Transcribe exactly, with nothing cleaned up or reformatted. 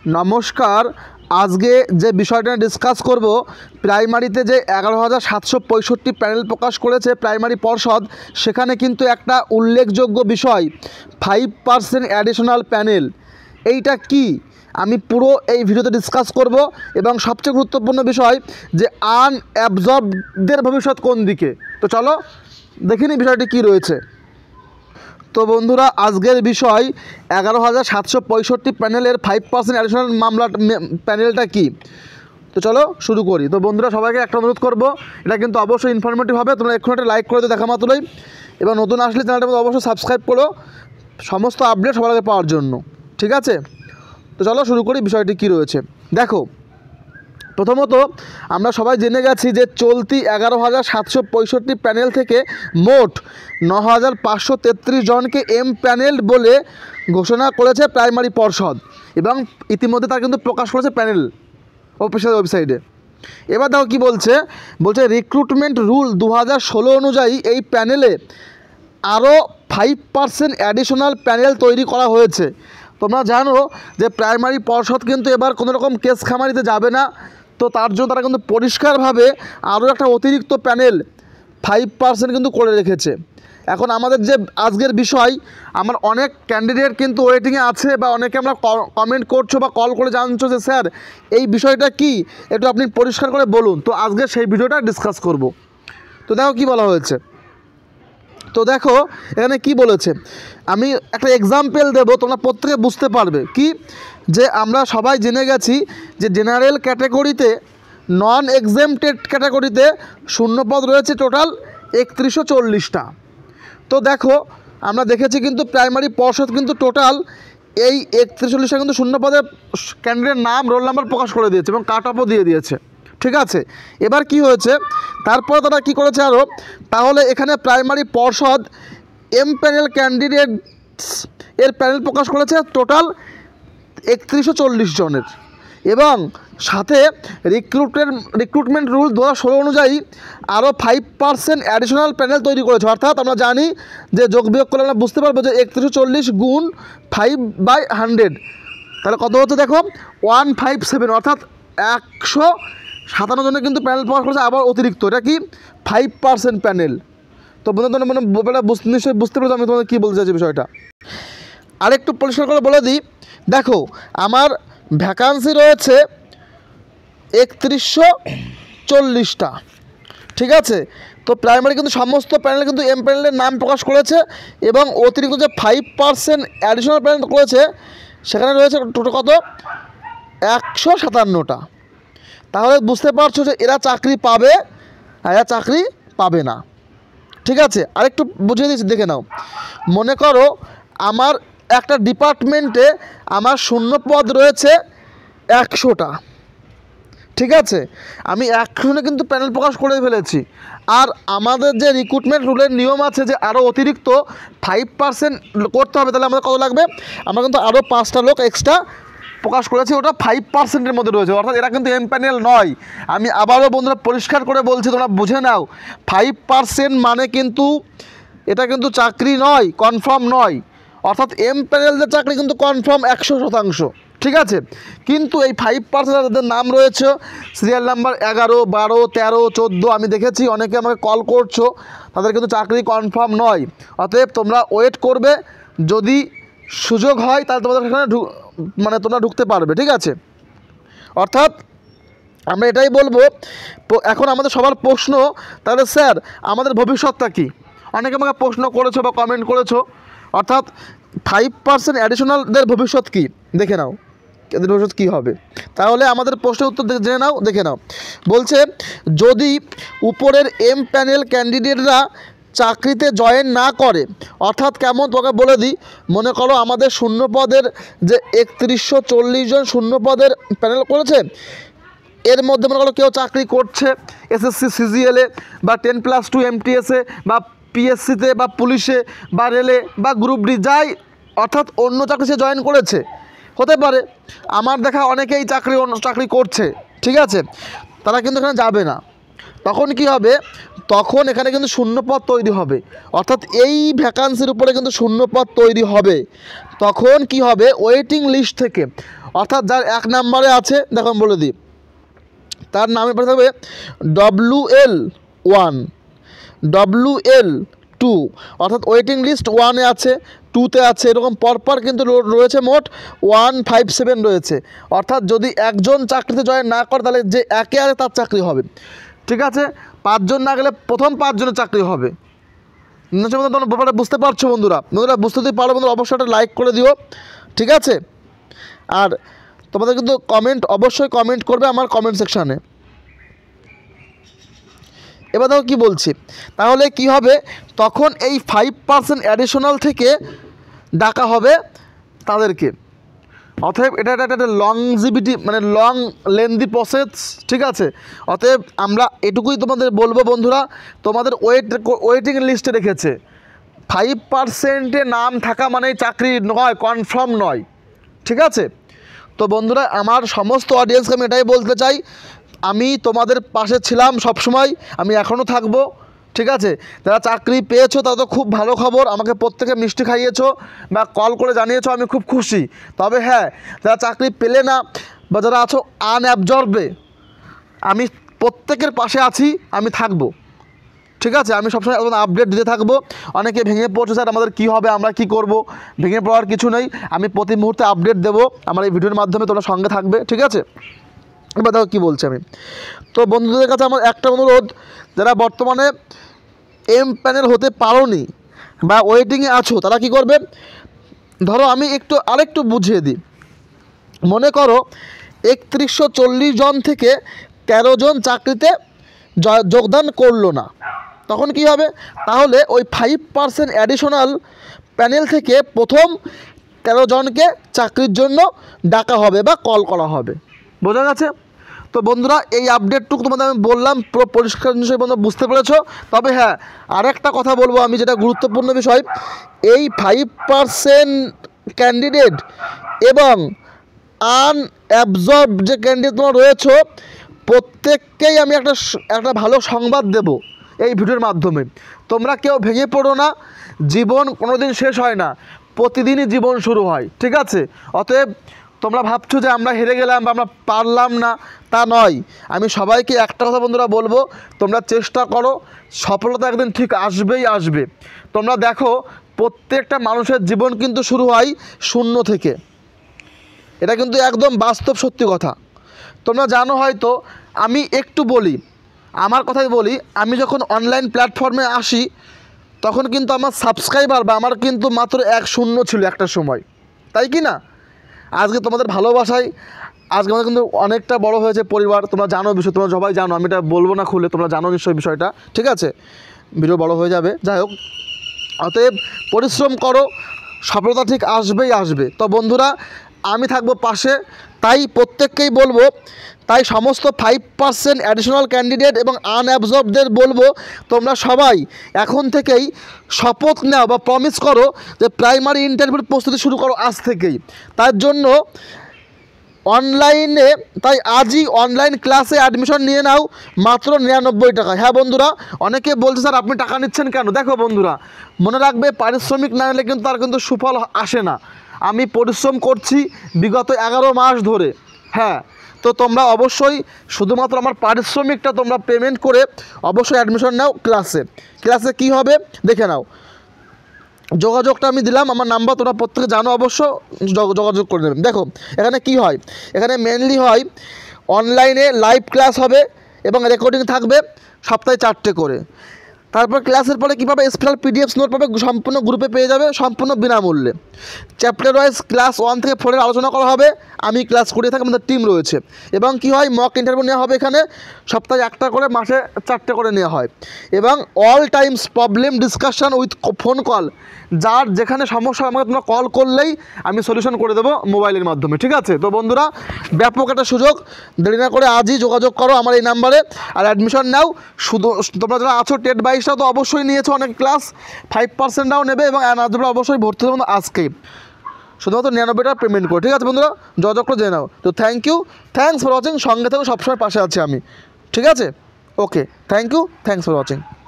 নমস্কার। আজকে যে বিষয়টা ডিসকাস করব, প্রাইমারিতে যে এগারো হাজার সাতশো পঁয়ষট্টি প্যানেল প্রকাশ করেছে প্রাইমারি পর্ষদ, সেখানে কিন্তু একটা উল্লেখযোগ্য বিষয় ফাইভ পার্সেন্ট অ্যাডিশনাল প্যানেল। এইটা কি আমি পুরো এই ভিডিওতে ডিসকাস করব, এবং সবচেয়ে গুরুত্বপূর্ণ বিষয় যে আনঅ্যাবজর্বদের ভবিষ্যৎ কোন দিকে। তো চলো দেখিনি বিষয়টি কি রয়েছে। তো বন্ধুরা, আজকের বিষয় এগারো হাজার সাতশো পঁয়ষট্টি প্যানেলের ফাইভ পার্সেন্ট অ্যাডিশনাল মামলা প্যানেলটা কি। তো চলো শুরু করি। তো বন্ধুরা, সবাইকে একটা অনুরোধ করবো, এটা কিন্তু অবশ্যই ইনফরমেটিভ হবে, তোমরা এক্ষুনি একটা লাইক করে দিও দেখা মাত্রই, এবং নতুন আসলে চ্যানেলটার মধ্যে অবশ্যই সাবস্ক্রাইব করো সমস্ত আপডেট সবার আগে পাওয়ার জন্য, ঠিক আছে। তো চলো শুরু করি বিষয়টি কি রয়েছে। দেখো, প্রথমত আমরা সবাই জেনে গেছি যে চলতি এগারো হাজার সাতশো পঁয়ষট্টি প্যানেল থেকে মোট ন হাজার পাঁচশো তেত্রিশ জনকে এম প্যানেল বলে ঘোষণা করেছে প্রাইমারি পর্ষদ, এবং ইতিমধ্যে তার কিন্তু প্রকাশ করেছে প্যানেল অফিসিয়াল ওয়েবসাইটে। এবার দেখো কী বলছে, বলছে রিক্রুটমেন্ট রুল দু হাজার ষোলো অনুযায়ী এই প্যানেলে আরও ফাইভ পার্সেন্ট অ্যাডিশনাল প্যানেল তৈরি করা হয়েছে। তোমরা জানো যে প্রাইমারি পর্ষদ কিন্তু এবার কোনো রকম কেস খামারিতে যাবে না, তো তার জন্য তারা কিন্তু পরিষ্কারভাবে আরও একটা অতিরিক্ত প্যানেল ফাইভ পার্সেন্ট কিন্তু করে রেখেছে। এখন আমাদের যে আজকের বিষয়, আমার অনেক ক্যান্ডিডেট কিন্তু ওয়েটিংয়ে আছে, বা অনেকে আমরা কমেন্ট করছো বা কল করে জানছো যে স্যার এই বিষয়টা কি, একটু আপনি পরিষ্কার করে বলুন। তো আজকে সেই ভিডিওটা ডিসকাস করব। তো দেখো কি বলা হয়েছে। তো দেখো এখানে কি বলেছে, আমি একটা এক্সাম্পল দেবো, তোমরা প্রত্যেকে বুঝতে পারবে কি, যে আমরা সবাই জেনে গেছি যে জেনারেল ক্যাটাগরিতে, নন এক্সেমটেড ক্যাটাগরিতে শূন্যপদ রয়েছে টোটাল একত্রিশশো চল্লিশটা। তো দেখো আমরা দেখেছি কিন্তু প্রাইমারি পর্ষদ কিন্তু টোটাল এই একত্রিশশো চল্লিশটা কিন্তু শূন্যপদের ক্যান্ডিডেট নাম, রোল নাম্বার প্রকাশ করে দিয়েছে এবং কাট অফও দিয়ে দিয়েছে, ঠিক আছে। এবার কি হয়েছে, তারপরে তারা কি করেছে আরও, তাহলে এখানে প্রাইমারি পর্ষদ এম প্যানেল ক্যান্ডিডেটস এর প্যানেল প্রকাশ করেছে টোটাল একত্রিশশো চল্লিশ জনের, এবং সাথে রিক্রুটের রিক্রুটমেন্ট রুল দু হাজার ষোলো অনুযায়ী আরও ফাইভ পার্সেন্ট অ্যাডিশনাল প্যানেল তৈরি করেছে। অর্থাৎ আমরা জানি যে যোগ বিয়োগ করলে আমরা বুঝতে পারবো যে একত্রিশশো চল্লিশ গুণ ফাইভ বাই হান্ড্রেড, তাহলে কত হচ্ছে দেখো, ওয়ান ফাইভ সেভেন, অর্থাৎ একশো সাতান্ন জনের কিন্তু প্যানেল প্রকাশ করেছে আবার অতিরিক্ত। এটা কি ফাইভ পার্সেন্ট প্যানেল। তো বন্ধু তোমরা মানে নিশ্চয়ই বুঝতে পারছো আমি তোমাদের কী বলতে চাইছি বিষয়টা। আরেকটু পরিষ্কার করে বলে দিই, দেখো আমার ভ্যাকান্সি রয়েছে একত্রিশশো চল্লিশটা, ঠিক আছে। তো প্রাইমারি কিন্তু সমস্ত প্যানেল কিন্তু এম প্যানেলের নাম প্রকাশ করেছে, এবং অতিরিক্ত যে ফাইভ পার্সেন্ট অ্যাডিশনাল প্যানেল করেছে সেখানে রয়েছে টোটাল কত, একশো সাতান্নটা। তাহলে বুঝতে পারছো যে এরা চাকরি পাবে আর এরা চাকরি পাবে না, ঠিক আছে। আরেকটু বুঝিয়ে দিচ্ছি, দেখে নাও। মনে করো আমার একটা ডিপার্টমেন্টে আমার শূন্য পদ রয়েছে একশোটা, ঠিক আছে। আমি একশোনে কিন্তু প্যানেল প্রকাশ করে ফেলেছি, আর আমাদের যে রিক্রুটমেন্ট রুলের নিয়ম আছে যে আরও অতিরিক্ত ফাইভ পার্সেন্ট করতে হবে, তাহলে আমাদের কত লাগবে, আমরা কিন্তু আরও পাঁচটা লোক এক্সট্রা প্রকাশ করেছি, ওটা ফাইভ পার্সেন্টের মধ্যে রয়েছে, অর্থাৎ এরা কিন্তু এম প্যানেল নয়। আমি আবারও বন্ধুরা পরিষ্কার করে বলছি, তোমরা বুঝে নাও, ফাইভ পার্সেন্ট মানে কিন্তু এটা কিন্তু চাকরি নয়, কনফার্ম নয়। অর্থাৎ এম প্যানেলদের চাকরি কিন্তু কনফার্ম একশো শতাংশ, ঠিক আছে। কিন্তু এই ফাইভ পার্সেন্ট যাদের নাম রয়েছে সিরিয়াল নাম্বার এগারো, বারো, তেরো, চোদ্দো, আমি দেখেছি অনেকে আমাকে কল করছো, তাদের কিন্তু চাকরি কনফার্ম নয়। অতএব তোমরা ওয়েট করবে, যদি সুযোগ হয় তাহলে তোমাদের সেখানে মানে তোমরা ঢুকতে পারবে, ঠিক আছে। অর্থাৎ আমরা এটাই বলবো, এখন আমাদের সবার প্রশ্ন, তাহলে স্যার আমাদের ভবিষ্যৎটা কী, অনেকে আমাকে প্রশ্ন করেছো বা কমেন্ট করেছো। অর্থাৎ ফাইভ পার্সেন্ট অ্যাডিশনালদের ভবিষ্যৎ কী, দেখে নাও এদের ভবিষ্যৎ কী হবে। তাহলে আমাদের প্রশ্নের উত্তর জেনে নাও, দেখে নাও। বলছে যদি উপরের এম প্যানেল ক্যান্ডিডেটরা চাকরিতে জয়েন না করে, অর্থাৎ কেমন তোকে বলে দিই, মনে করো আমাদের শূন্যপদের যে একত্রিশশো চল্লিশ জন শূন্যপদের প্যানেল করেছে, এর মধ্যে মনে করো কেউ চাকরি করছে এসএসসি সিজিএলে বা টেন প্লাস টু এমটিএসে বা পিএসসিতে বা পুলিশে বা রেলে বা গ্রুপ ডি যাই, অর্থাৎ অন্য চাকরি সে জয়েন করেছে, হতে পারে আমার দেখা অনেকেই চাকরি অন্য চাকরি করছে, ঠিক আছে, তারা কিন্তু এখানে যাবে না। তখন কি হবে, তখন এখানে কিন্তু শূন্যপদ তৈরি হবে, অর্থাৎ এই ভ্যাকান্সির উপরে কিন্তু শূন্যপদ তৈরি হবে। তখন কি হবে, ওয়েটিং লিস্ট থেকে অর্থাৎ যার এক নম্বরে আছে, দেখো আমি বলে দিই, তার নামে পড়ে থাকবে W L one, W L two, অর্থাৎ ওয়েটিং লিস্ট ওয়ানে আছে, টুতে আছে, এরকম পরপর কিন্তু রয়েছে মোট ওয়ান ফাইভ সেভেন রয়েছে। অর্থাৎ যদি একজন চাকরিতে জয়েন না করে তাহলে যে একে আছে তার চাকরি হবে, ঠিক আছে। পাঁচজন না গেলে প্রথম পাঁচজনের চাকরি হবে। তোমরা ব্যাপারটা বুঝতে পারছো বন্ধুরা? বন্ধুরা বুঝতে যদি পারো বন্ধুরা অবশ্যই একটা লাইক করে দিও, ঠিক আছে। আর তোমাদের কিন্তু কমেন্ট অবশ্যই কমেন্ট করবে আমার কমেন্ট সেকশানে। এবার দেখো কী বলছি, তাহলে কি হবে, তখন এই ফাইভ পার্সেন্ট অ্যাডিশনাল থেকে ডাকা হবে তাদেরকে। অতএব এটা একটা একটা লংজিভিটি মানে লং লেন্দি প্রসেস, ঠিক আছে। অতএব আমরা এটুকুই তোমাদের বলবো বন্ধুরা, তোমাদের ওয়েট ওয়েটিং লিস্টে রেখেছে, ফাইভ পার্সেন্টে নাম থাকা মানে চাকরি নয়, কনফার্ম নয়, ঠিক আছে। তো বন্ধুরা আমার সমস্ত অডিয়েন্সকে আমি এটাই বলতে চাই, আমি তোমাদের পাশে ছিলাম সবসময়, আমি এখনও থাকবো, ঠিক আছে। যারা চাকরি পেয়েছো তারা তো খুব ভালো খবর, আমাকে প্রত্যেকে মিষ্টি খাইয়েছো বা কল করে জানিয়েছো, আমি খুব খুশি। তবে হ্যাঁ, যারা চাকরি পেলে না বা যারা আছো আনঅ্যাবজর্বে, আমি প্রত্যেকের পাশে আছি, আমি থাকবো, ঠিক আছে। আমি সবসময় আপডেট দিতে থাকবো। অনেকে ভেঙে পড়ছে, স্যার আমাদের কী হবে, আমরা কি করব। ভেঙে পড়ার কিছু নেই, আমি প্রতি মুহূর্তে আপডেট দেবো আমার এই ভিডিওর মাধ্যমে, তোমরা সঙ্গে থাকবে, ঠিক আছে। এবার দেখো কী বলছি আমি। তো বন্ধুদের কাছে আমার একটা অনুরোধ, যারা বর্তমানে এম প্যানেল হতে পারোনি বা ওয়েটিংয়ে আছো, তারা কি করবে, ধরো আমি একটু আরেকটু বুঝিয়ে দিই। মনে করো একত্রিশশো চল্লিশ জন থেকে তেরো জন চাকরিতে যোগদান করলো না, তখন কি হবে, তাহলে ওই ফাইভ পার্সেন্ট অ্যাডিশনাল প্যানেল থেকে প্রথম তেরো জনকে চাকরির জন্য ডাকা হবে বা কল করা হবে। বোঝা গেছে? তো বন্ধুরা এই আপডেটটুকু তোমাদের আমি বললাম, পুরো পরিষ্কার বিষয় বন্ধুরা বুঝতে পেরেছো। তবে হ্যাঁ, আরেকটা কথা বলবো আমি, যেটা গুরুত্বপূর্ণ বিষয়, এই ফাইভ পার্সেন্ট ক্যান্ডিডেট এবং আনঅ্যাবজর্ব যে ক্যান্ডিডেট তোমরা রয়েছো, প্রত্যেককেই আমি একটা একটা ভালো সংবাদ দেব এই ভিডিওর মাধ্যমে। তোমরা কেউ ভেঙে পড়ো না, জীবন কোনো দিন শেষ হয় না, প্রতিদিনই জীবন শুরু হয়, ঠিক আছে। অতএব তোমরা ভাবছো যে আমরা হেরে গেলাম বা আমরা পারলাম না, তা নয়। আমি সবাইকে একটা কথা বন্ধুরা বলবো, তোমরা চেষ্টা করো, সফলতা একদিন ঠিক আসবেই আসবে। তোমরা দেখো প্রত্যেকটা মানুষের জীবন কিন্তু শুরু হয় শূন্য থেকে, এটা কিন্তু একদম বাস্তব সত্যি কথা। তোমরা জানো হয়তো, আমি একটু বলি, আমার কথাই বলি, আমি যখন অনলাইন প্ল্যাটফর্মে আসি তখন কিন্তু আমার সাবস্ক্রাইবার বা আমার কিন্তু মাত্র এক শূন্য ছিল একটা সময়, তাই কি না? আজকে তোমাদের ভালোবাসায় আজকে আমাদের কিন্তু অনেকটা বড় হয়েছে পরিবার। তোমরা জানো বিষয়, তোমরা সবাই জানো, আমি এটা বলবো না খুলে, তোমরা জানো নিশ্চয়ই বিষয়টা, ঠিক আছে। ভিডিও বড় হয়ে যাবে, যাই হোক। অতএব পরিশ্রম করো, সফলতা ঠিক আসবেই আসবে। তো বন্ধুরা আমি থাকবো পাশে, তাই প্রত্যেককেই বলবো, তাই সমস্ত ফাইভ পার্সেন্ট অ্যাডিশনাল ক্যান্ডিডেট এবং আনঅ্যাবজর্বদের বলবো, তোমরা সবাই এখন থেকেই শপথ নাও বা প্রমিস করো যে প্রাইমারি ইন্টারভিউর প্রস্তুতি শুরু করো আজ থেকেই। তার জন্য অনলাইনে, তাই আজই অনলাইন ক্লাসে অ্যাডমিশন নিয়ে নাও মাত্র নিরানব্বই টাকা। হ্যাঁ বন্ধুরা, অনেকে বলছে স্যার আপনি টাকা নিচ্ছেন কেন? দেখো বন্ধুরা, মনে রাখবে পারিশ্রমিক না নিলে কিন্তু তার কিন্তু সুফল আসে না। আমি পরিশ্রম করছি বিগত এগারো মাস ধরে, হ্যাঁ। তো তোমরা অবশ্যই শুধুমাত্র আমার পারিশ্রমিকটা তোমরা পেমেন্ট করে অবশ্যই অ্যাডমিশন নাও ক্লাসে। ক্লাসে কি হবে দেখে নাও, যোগাযোগটা আমি দিলাম, আমার নাম্বার তোমরা প্রত্যেকে জানো, অবশ্য যোগাযোগ করে নেবেন। দেখো এখানে কি হয়, এখানে মেনলি হয় অনলাইনে লাইভ ক্লাস হবে এবং রেকর্ডিং থাকবে সপ্তাহে চারটে করে। তারপর ক্লাসের পরে কী পাবে, স্পেশাল পিডিএফ নোট পাবে, সম্পূর্ণ গ্রুপে পেয়ে যাবে সম্পূর্ণ বিনামূল্যে। চ্যাপ্টার ওয়াইজ ক্লাস ওয়ান থেকে ফোরের আলোচনা করা হবে, আমি ক্লাস করিয়ে থাকি, আমাদের টিম রয়েছে। এবং কি হয়, মক ইন্টারভিউ নেওয়া হবে এখানে, সপ্তাহে একটা করে, মাসে চারটে করে নেওয়া হয়। এবং all times problem discussion with phone call, যার যেখানে সমস্যা আমাকে তোমরা কল করলেই আমি সলিউশন করে দেবো মোবাইলের মাধ্যমে, ঠিক আছে। তো বন্ধুরা ব্যাপক একটা সুযোগ, দেরি না করে আজই যোগাযোগ করো আমার এই নাম্বারে আর অ্যাডমিশন নাও। শুধু তোমরা যারা আছো টেট বাইশটা তো অবশ্যই নিয়েছো অনেক ক্লাস, ফাইভ পার্সেন্টটাও নেবে এবং অ্যানাজরা অবশ্যই ভর্তি হবে আজকেই, শুধুমাত্র নিরানব্বই টাকা পেমেন্ট করে, ঠিক আছে বন্ধুরা, যোগাযোগ করে জেনে নাও। তো thank you, thanks for watching, সঙ্গে থেকেও সবসময় পাশে আছি আমি, ঠিক আছে। Okay, thank you, thanks for watching.